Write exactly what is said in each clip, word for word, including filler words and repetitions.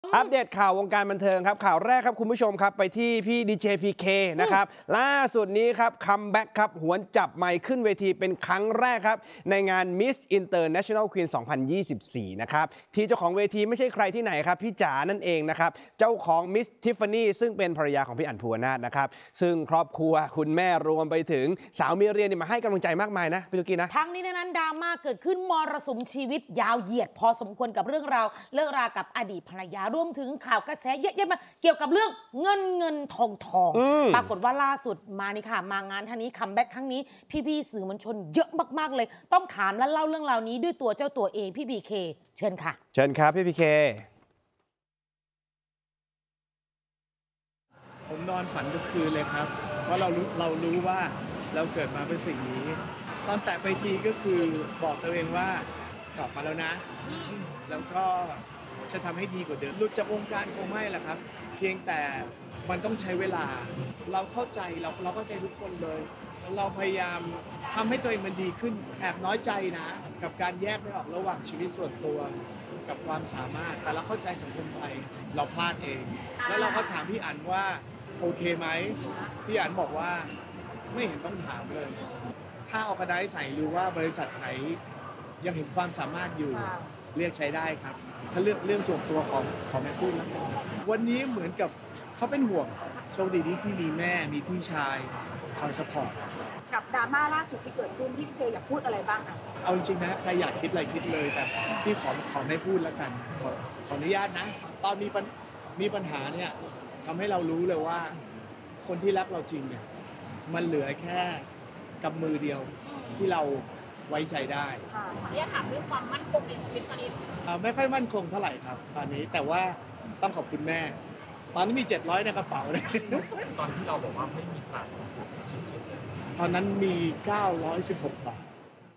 อัปเดตข่าววงการบันเทิงครับข่าวแรกครับคุณผู้ชมครับไปที่พี่ดีเจพีเคนะครับล่าสุดนี้ครับคัมแบ็กครับหวนจับไมค์ขึ้นเวทีเป็นครั้งแรกครับในงาน Miss International Queen สองพันยี่สิบสี่นะครับที่เจ้าของเวทีไม่ใช่ใครที่ไหนครับพี่จ๋านั่นเองนะครับเจ้าของ Miss Tiffany ซึ่งเป็นภรรยาของพี่อั๋นภูวนาถนะครับซึ่งครอบครัวคุณแม่รวมไปถึงสาวมิเรียนมาให้กำลังใจมากมายนะพี่ตุ๊กกี้นะทั้งนี้นั้นดราม่าเกิดขึ้นมรสุมชีวิตยาวเหยียดพอสมควรกับเรื่องราวเลิกรากับอดีตภรรยารวมถึงข่าวกระแสเยอะๆมาเกี่ยวกับเรื่องเงินเงินทองทองปรากฏว่าล่าสุดมานี่ค่ะมางานท่านี้คัมแบ็กครั้งนี้พี่ๆสื่อมวลชนเยอะมากๆเลยต้องถามและเล่าเรื่องราวนี้ด้วยตัวเจ้าตัวเองพี่พีเคเชิญค่ะเชิญครับพี่พีเคผมนอนฝันทุกคืนเลยครับเพราะเรารู้เรารู้ว่าเราเกิดมาเป็นสิ่งนี้ตอนแตะไปทีก็คือบอกตัวเองว่ากลับมาแล้วนะแล้วก็จะทำให้ดีกว่าเดิมหลุดจากวงการคงไม่แหละครับเพียงแต่มันต้องใช้เวลาเราเข้าใจเราเราเข้าใจทุกคนเลยเราพยายามทำให้ตัวเองมันดีขึ้นแอบน้อยใจนะกับการแยกไม่ออกระหว่างชีวิตส่วนตัวกับความสามารถแต่เราเข้าใจสังคมไทยเราพลาดเองแล้วเราก็ถามพี่อั๋นว่าโอเคไหมพี่อั๋นบอกว่าไม่เห็นต้องถามเลยถ้าออกระไดใส่รู้ว่าบริษัทไหนยังเห็นความสามารถอยู่เรียกใช้ได้ครับถ้าเรื่องเรื่องส่วนตัวของของแม่พูดแล้วกันวันนี้เหมือนกับเขาเป็นห่วงโชคดีที่มีแม่มีพี่ชายคอยสปอร์ตกับดราม่าล่าสุดที่เกิดขึ้นพี่เจอยากพูดอะไรบ้างอ่ะเอาจริงๆนะใครอยากคิดอะไรคิดเลยแต่พี่ขอขอไม่พูดแล้วกันขอขออนุญาตนะตอนมีปัญมีปัญหาเนี่ยทำให้เรารู้เลยว่าคนที่รักเราจริงเนี่ยมันเหลือแค่กับมือเดียวที่เราไว้ใจได้ขออนุญาตถามเรื่องความมั่นคงในชีวิตตอนนี้ไม่ค่อยมั่นคงเท่าไหร่ครับตอนนี้แต่ว่าต้องขอบคุณแม่ตอนนี้มีเจ็ดร้อยในกระเป๋าเลยตอนที่เราบอกว่าไม่มีตังค์สุดๆตอนนั้นมีเก้าร้อยสิบหกบาท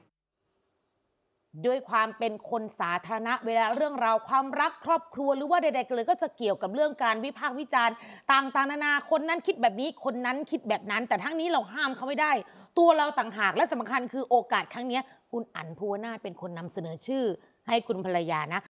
ด้วยความเป็นคนสาธารณะเวลาเรื่องราวความรักครอบครัวหรือว่าใดๆเลยก็จะเกี่ยวกับเรื่องการวิพากษ์วิจารณ์ต่างๆนานาคนนั้นคิดแบบนี้คนนั้นคิดแบบนั้นแต่ทั้งนี้เราห้ามเขาไม่ได้ตัวเราต่างหากและสำคัญคือโอกาสครั้งนี้คุณอั๋นภูวนาถเป็นคนนำเสนอชื่อให้คุณภรรยานะ